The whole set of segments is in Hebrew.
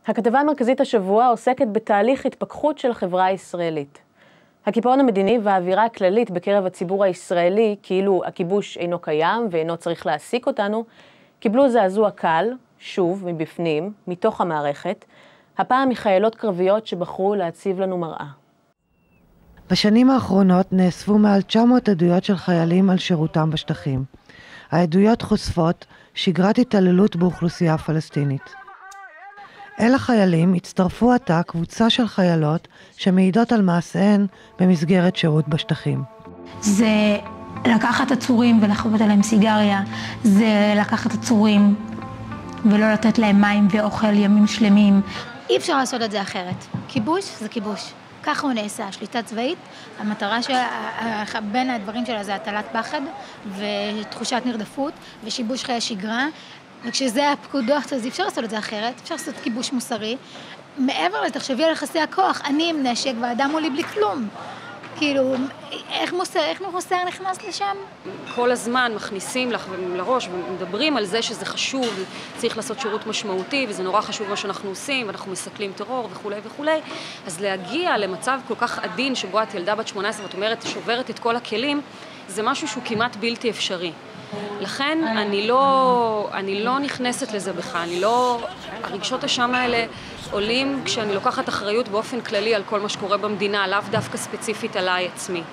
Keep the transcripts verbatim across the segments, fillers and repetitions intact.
הכתבה המרכזית השבוע עוסקת בתהליך התפכחות של החברה הישראלית. הקיפאון המדיני והאווירה הכללית בקרב הציבור הישראלי, כאילו הכיבוש אינו קיים ואינו צריך להעסיק אותנו, קיבלו זעזוע קל, שוב, מבפנים, מתוך המערכת, הפעם מחיילות קרביות שבחרו להציב לנו מראה. בשנים האחרונות נאספו מעל תשע מאות עדויות של חיילים על שירותם בשטחים. העדויות חושפות שגרת התעללות באוכלוסייה הפלסטינית. אל החיילים הצטרפו עתה קבוצה של חיילות שמעידות על מעשיהן במסגרת שירות בשטחים. זה לקחת עצורים ולחוות עליהם סיגריה, זה לקחת עצורים ולא לתת להם מים ואוכל ימים שלמים. אי אפשר לעשות את זה אחרת. כיבוש זה כיבוש. ככה הוא נעשה, שליטה צבאית, המטרה של, בין הדברים שלה זה הטלת פחד ותחושת נרדפות ושיבוש חיי שגרה, וכשזה הפקודות אז אי אפשר לעשות את זה אחרת, אפשר לעשות כיבוש מוסרי. מעבר לתחשבי על יחסי הכוח, אני עם נשק והאדם מולי בלי כלום. כאילו, איך מוסר, איך מוסר נכנס לשם? כל הזמן מכניסים לך לראש ומדברים על זה שזה חשוב, צריך לעשות שירות משמעותי, וזה נורא חשוב מה שאנחנו עושים, ואנחנו מסכלים טרור וכו' וכו'. אז להגיע למצב כל כך עדין שבו את ילדה בת שמונה עשרה, ואת אומרת, שוברת את כל הכלים, זה משהו שהוא כמעט בלתי אפשרי. לכן אני לא, אני לא נכנסת לזה בכלל, אני לא, הרגשות השם האלה עולים כשאני לוקחת אחריות באופן כללי על כל מה שקורה במדינה, לאו דווקא ספציפית עליי עצמי.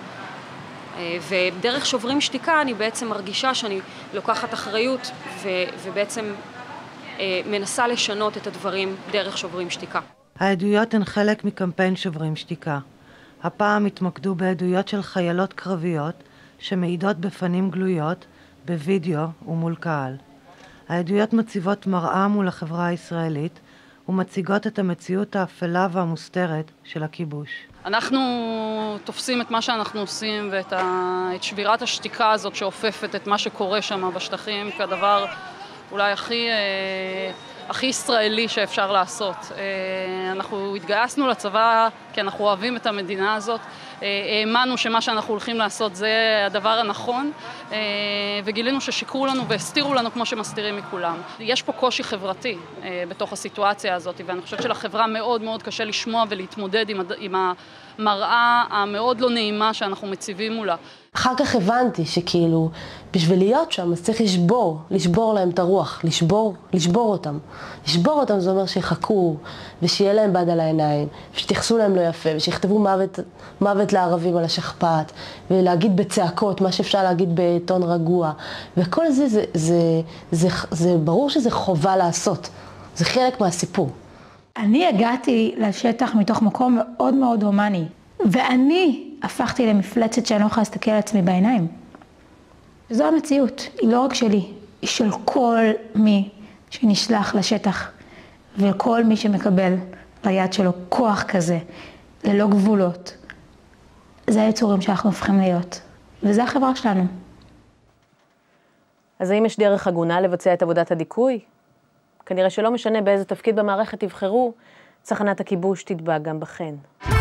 ודרך שוברים שתיקה אני בעצם מרגישה שאני לוקחת אחריות ו, ובעצם מנסה לשנות את הדברים דרך שוברים שתיקה. העדויות הן חלק מקמפיין שוברים שתיקה. הפעם התמקדו בעדויות של חיילות קרביות שמעידות בפנים גלויות, בווידאו ומול קהל. העדויות מציבות מראה מול החברה הישראלית ומציגות את המציאות האפלה והמוסתרת של הכיבוש. אנחנו תופסים את מה שאנחנו עושים ואת ה... את שבירת השתיקה הזאת שאופפת את מה שקורה שם בשטחים כדבר אולי הכי, אה, הכי ישראלי שאפשר לעשות. אה, אנחנו התגייסנו לצבא כי אנחנו אוהבים את המדינה הזאת, האמנו שמה שאנחנו הולכים לעשות זה הדבר הנכון, וגילינו ששיקרו לנו והסתירו לנו כמו שמסתירים מכולם. יש פה קושי חברתי בתוך הסיטואציה הזאת, ואני חושבת שלחברה מאוד מאוד קשה לשמוע ולהתמודד עם המראה המאוד לא נעימה שאנחנו מציבים מולה. אחר כך הבנתי שכאילו, בשביל להיות שם, אז צריך לשבור, לשבור להם את הרוח, לשבור, לשבור אותם. לשבור אותם זה אומר שיחכו, ושיהיה להם בד על העיניים, ושתייחסו להם לא יפה, ושיכתבו מוות, מוות לערבים על השכפ"ץ, ולהגיד בצעקות, מה שאפשר להגיד בטון רגוע. וכל זה, זה, זה, זה, זה, זה ברור שזה חובה לעשות. זה חלק מהסיפור. אני הגעתי לשטח מתוך מקום מאוד מאוד הומני, ואני הפכתי למפלצת שאני לא יכולה להסתכל על עצמי בעיניים. זו המציאות, היא לא רק שלי, היא של כל מי שנשלח לשטח, וכל מי שמקבל ליד שלו כוח כזה, ללא גבולות. זה היצורים שאנחנו הופכים להיות, וזה החברה שלנו. אז האם יש דרך הגונה לבצע את עבודת הדיכוי? כנראה שלא משנה באיזה תפקיד במערכת תבחרו, צחנת הכיבוש תטבע גם בכן.